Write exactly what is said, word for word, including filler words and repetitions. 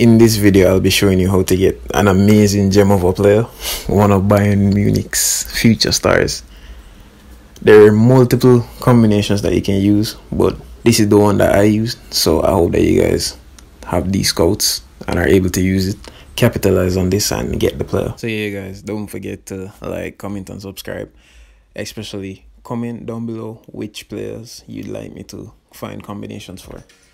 In this video, I'll be showing you how to get an amazing gem of a player, one of Bayern Munich's future stars. There are multiple combinations that you can use, but this is the one that I used, so I hope that you guys have these scouts and are able to use it, capitalize on this and get the player. So yeah guys, don't forget to like, comment and subscribe, especially comment down below which players you'd like me to find combinations for.